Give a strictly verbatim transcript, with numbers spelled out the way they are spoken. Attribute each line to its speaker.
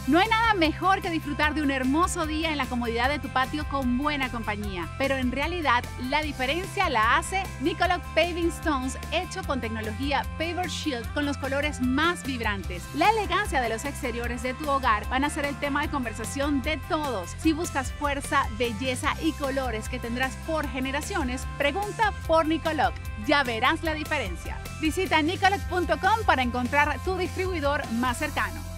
Speaker 1: No hay nada mejor que disfrutar de un hermoso día en la comodidad de tu patio con buena compañía, pero en realidad la diferencia la hace Nicoloc Paving Stones, hecho con tecnología Paver Shield con los colores más vibrantes. La elegancia de los exteriores de tu hogar van a ser el tema de conversación de todos. Si buscas fuerza, belleza y colores que tendrás por generaciones, pregunta por Nicoloc. Ya verás la diferencia. Visita nicoloc punto com para encontrar tu distribuidor más cercano.